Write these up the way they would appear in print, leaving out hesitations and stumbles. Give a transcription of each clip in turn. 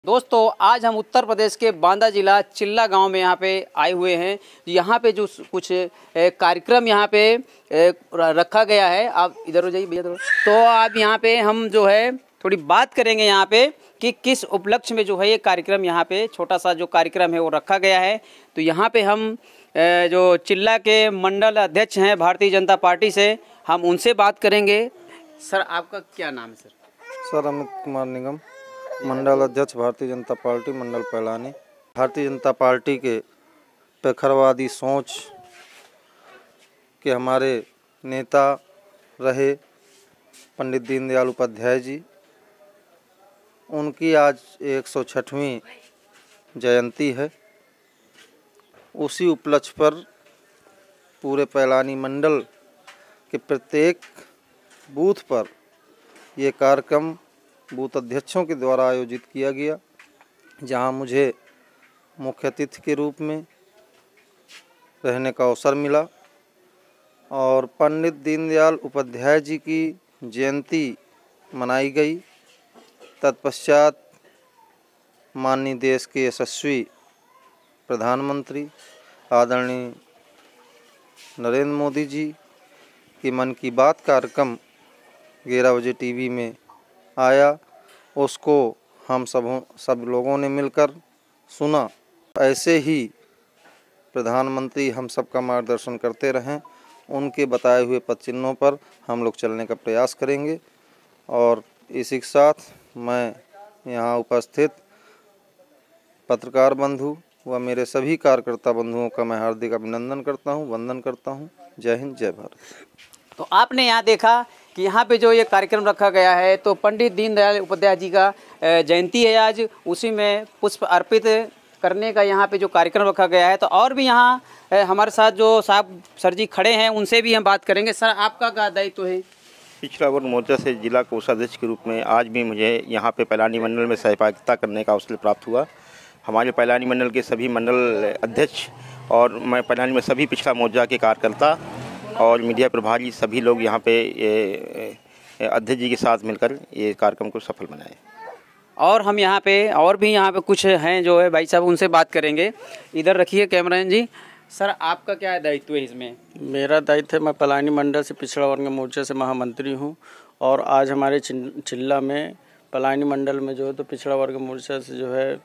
दोस्तों आज हम उत्तर प्रदेश के बांदा जिला चिल्ला गांव में यहाँ पे आए हुए हैं। यहाँ पे जो कुछ कार्यक्रम यहाँ पे रखा गया है, आप इधर हो जाइए भैया थोड़ा। तो आप यहाँ पे हम जो है थोड़ी बात करेंगे यहाँ पे कि किस उपलक्ष्य में जो है ये कार्यक्रम यहाँ पे छोटा सा जो कार्यक्रम है वो रखा गया है। तो यहाँ पे हम जो चिल्ला के मंडल अध्यक्ष हैं भारतीय जनता पार्टी से, हम उनसे बात करेंगे। सर आपका क्या नाम है? सर अमित कुमार निगम, मंडल अध्यक्ष भारतीय जनता पार्टी मंडल पैलानी। भारतीय जनता पार्टी के पैखरवादी सोच के हमारे नेता रहे पंडित दीनदयाल उपाध्याय जी, उनकी आज 106वीं जयंती है। उसी उपलक्ष्य पर पूरे पैलानी मंडल के प्रत्येक बूथ पर ये कार्यक्रम बूथ अध्यक्षों के द्वारा आयोजित किया गया, जहां मुझे मुख्य अतिथि के रूप में रहने का अवसर मिला और पंडित दीनदयाल उपाध्याय जी की जयंती मनाई गई। तत्पश्चात माननीय देश के यशस्वी प्रधानमंत्री आदरणीय नरेंद्र मोदी जी की मन की बात कार्यक्रम 11 बजे टीवी में आया, उसको हम सब लोगों ने मिलकर सुना। ऐसे ही प्रधानमंत्री हम सबका मार्गदर्शन करते रहें, उनके बताए हुए पथ चिन्हों पर हम लोग चलने का प्रयास करेंगे। और इसी के साथ मैं यहाँ उपस्थित पत्रकार बंधु व मेरे सभी कार्यकर्ता बंधुओं का मैं हार्दिक अभिनंदन करता हूँ, वंदन करता हूँ। जय हिंद, जय भारत। तो आपने यहाँ देखा कि यहाँ पे जो ये कार्यक्रम रखा गया है, तो पंडित दीनदयाल उपाध्याय जी का जयंती है आज, उसी में पुष्प अर्पित करने का यहाँ पे जो कार्यक्रम रखा गया है। तो और भी यहाँ हमारे साथ जो साहब सर जी खड़े हैं, उनसे भी हम बात करेंगे। सर आपका क्या दायित्व है? पिछड़ा वर्ग मोर्चा से जिला कोषाध्यक्ष के रूप में आज भी मुझे यहाँ पे पैलानी मंडल में सहभागिता करने का अवसर प्राप्त हुआ। हमारे पैलानी मंडल के सभी मंडल अध्यक्ष और मैं पैलानी में सभी पिछड़ा मोर्चा के कार्यकर्ता और मीडिया प्रभारी सभी लोग यहाँ पे अध्यक्ष जी के साथ मिलकर ये कार्यक्रम को सफल बनाए। और हम यहाँ पे और भी यहाँ पे कुछ हैं जो है भाई साहब, उनसे बात करेंगे। इधर रखिए कैमरामैन जी। सर आपका क्या दायित्व है इसमें? मेरा दायित्व है, मैं पैलानी मंडल से पिछड़ा वर्ग मोर्चा से महामंत्री हूँ और आज हमारे चिल्ला में पैलानी मंडल में जो है तो पिछड़ा वर्ग मोर्चा से जो है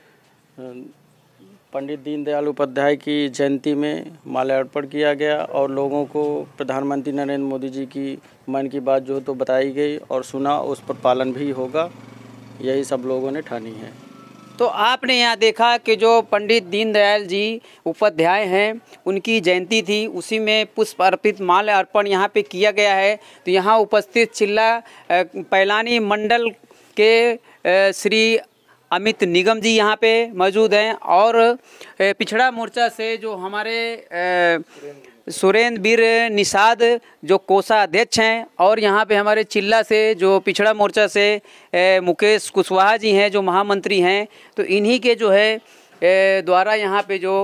पंडित दीनदयाल उपाध्याय की जयंती में माल्यार्पण किया गया और लोगों को प्रधानमंत्री नरेंद्र मोदी जी की मन की बात जो तो बताई गई और सुना, उस पर पालन भी होगा, यही सब लोगों ने ठानी है। तो आपने यहाँ देखा कि जो पंडित दीनदयाल जी उपाध्याय हैं, उनकी जयंती थी, उसी में पुष्प अर्पित माल्य अर्पण यहाँ पे किया गया है। तो यहाँ उपस्थित चिल्ला पैलानी मंडल के श्री अमित निगम जी यहाँ पे मौजूद हैं और पिछड़ा मोर्चा से जो हमारे सुरेंद्र वीर निषाद जो कोषाध्यक्ष हैं और यहाँ पे हमारे चिल्ला से जो पिछड़ा मोर्चा से मुकेश कुशवाहा जी हैं जो महामंत्री हैं। तो इन्हीं के जो है द्वारा यहाँ पे जो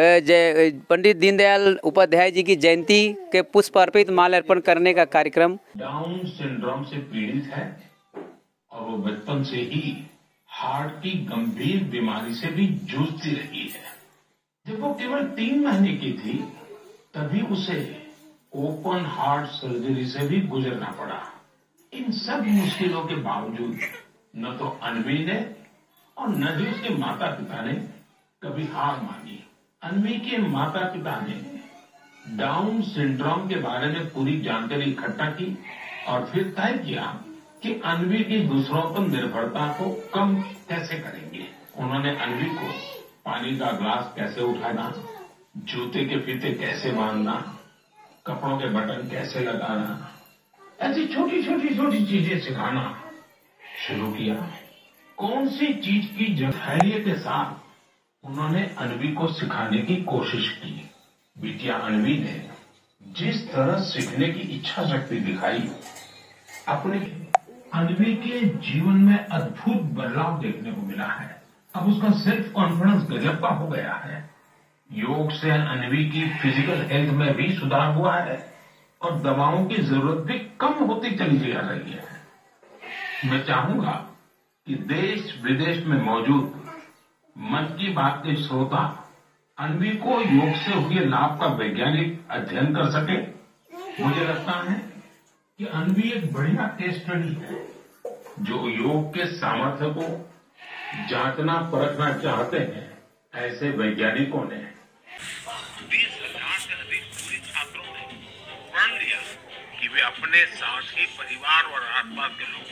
पंडित दीनदयाल उपाध्याय जी की जयंती के पुष्प अर्पित माल्यार्पण करने का कार्यक्रम। डाउन सिंड्रोम से पीड़ित है और वो बचपन से ही हार्ट की गंभीर बीमारी से भी जूझती रही है। जब वो केवल 3 महीने की थी तभी उसे ओपन हार्ट सर्जरी से भी गुजरना पड़ा। इन सब मुश्किलों के बावजूद न तो अन्वी ने और न ही उसके माता पिता ने कभी हार मानी। अन्वी के माता पिता ने डाउन सिंड्रोम के बारे में पूरी जानकारी इकट्ठा की और फिर तय किया कि अन्वी की दूसरों पर निर्भरता को कम कैसे करेंगे। उन्होंने अन्वी को पानी का ग्लास कैसे उठाना, जूते के फीते कैसे बांधना, कपड़ों के बटन कैसे लगाना, ऐसी छोटी छोटी चीजें सिखाना शुरू किया। कौन सी चीज की धैर्य के साथ उन्होंने अन्वी को सिखाने की कोशिश की। बिटिया अन्वी ने जिस तरह सीखने की इच्छा शक्ति दिखाई, अपने अन्वी के जीवन में अद्भुत बदलाव देखने को मिला है। अब उसका सेल्फ कॉन्फिडेंस गजब का हो गया है। योग से अन्वी की फिजिकल हेल्थ में भी सुधार हुआ है और दवाओं की जरूरत भी कम होती चली जा रही है। मैं चाहूंगा कि देश विदेश में मौजूद मन की बात के श्रोता अन्वी को योग से हुए लाभ का वैज्ञानिक अध्ययन कर सके। मुझे लगता है कि अन्वी एक बढ़िया केस स्टडी है जो योग के सामर्थ्य को जांचना परखना चाहते हैं। ऐसे वैज्ञानिकों ने 20,000 से अधिक स्कूली छात्रों ने प्रण लिया कि वे अपने साथ ही परिवार और आसपास के लोगों